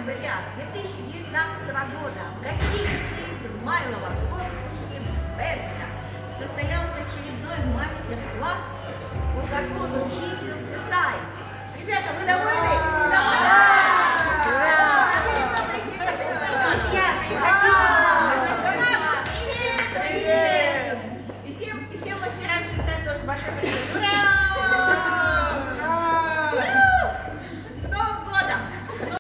ноября 2019 года в гостинице Измайлова в корпусе Бетта состоялся очередной мастер-класс по закону чисел Свицай. Ребята, вы довольны? Друзья, приходите! И всем мастерам Свицай тоже большой привет!